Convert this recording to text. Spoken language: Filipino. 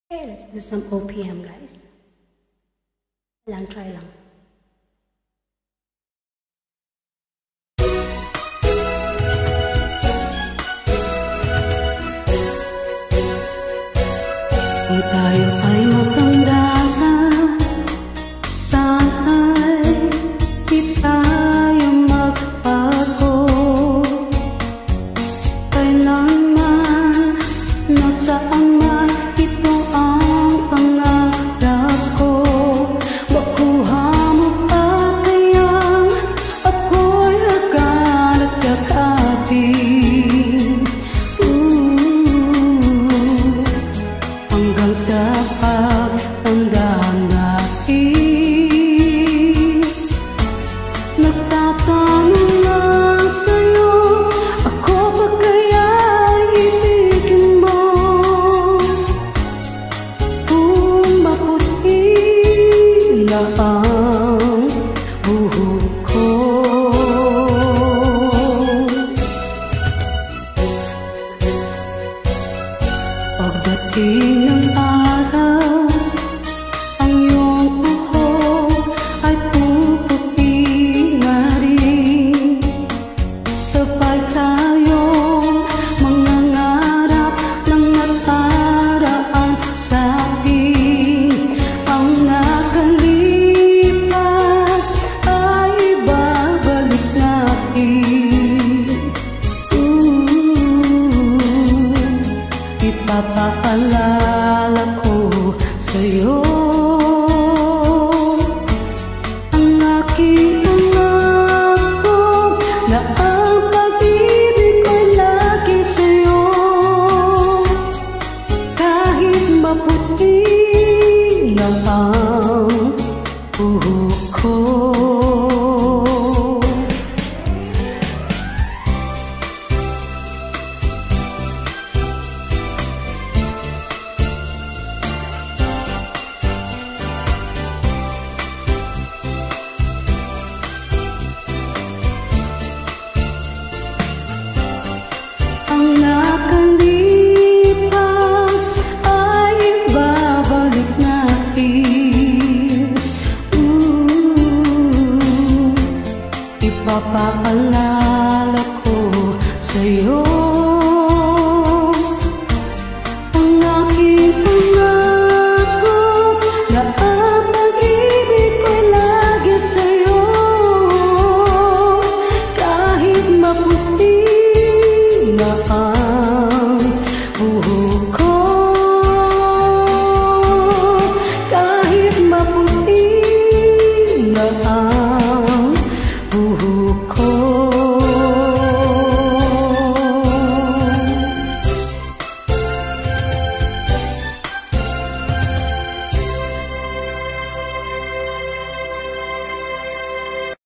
Okay, let's do some OPM, guys. Try lang. Kung tayo ay matanda na, sana'y di tayo magbago. Kailanman, nasaan man, ito ang pangarap ko. Makuha mo pa kayang ako'y agad at kakapin. Hanggang sa pagtanda natin, nagtatanong lang sa'yo, ako ba kaya'y ibigin mo? Kung maputi na ang buhok ko, pagdating ng araw, ang iyong buhok ay puputi na rin. Sabay tayong mangangarap ng nakaraan sa atin. Ang nakalipas ay babalik natin. Ipapaalala ko sa'yo ang aking pangako na ang pag-ibig ko'y lagi sa'yo. Kahit maputi